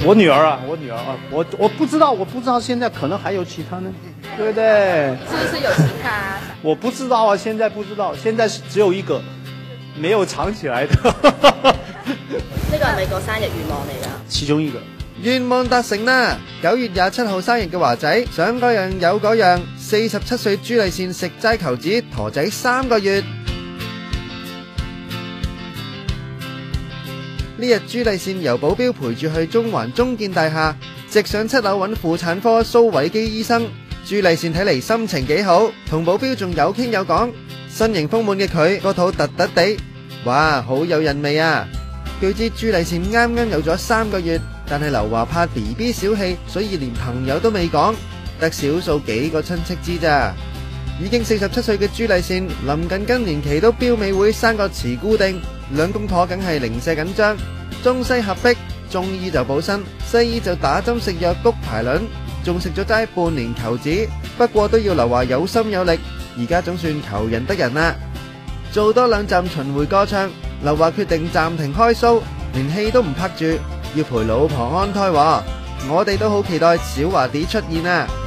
我女兒啊，我不知道，現在可能還有其他呢，對不對？ 是不是有其他？ 我不知道啊，現在不知道，現在只有一個，沒有藏起來的。 呢個係咪個生日願望嚟㗎？ 其中一個。 願望達成啦！9月27號生日嘅華仔，想嗰樣有嗰樣，47歲朱麗倩食齋求子，陀仔3個月。呢日朱麗倩由保鏢陪住去中環中建大廈，直上7樓揾婦產科蘇偉基醫生。朱麗倩睇嚟心情幾好，同保鏢仲有傾有講。身形豐滿嘅佢個肚突突地，哇，好有韻味啊！據知朱麗倩啱啱有咗3個月，但係劉華怕 BB 小氣，所以連朋友都未講，得少數幾個親戚知咋。已經47歲嘅朱麗倩，臨近更年期都標尾會生個慈姑定，兩公婆梗係零舍緊張，中西合璧，中醫就補身，西醫就打針食藥谷排卵，仲食咗齋半年求子，不過都要劉華有心有力，而家總算求人得人啦。做多2站巡迴歌唱，劉華決定暫停開 show， 連戲都唔拍住，要陪老婆安胎喎。我哋都好期待小華 D 出現啊！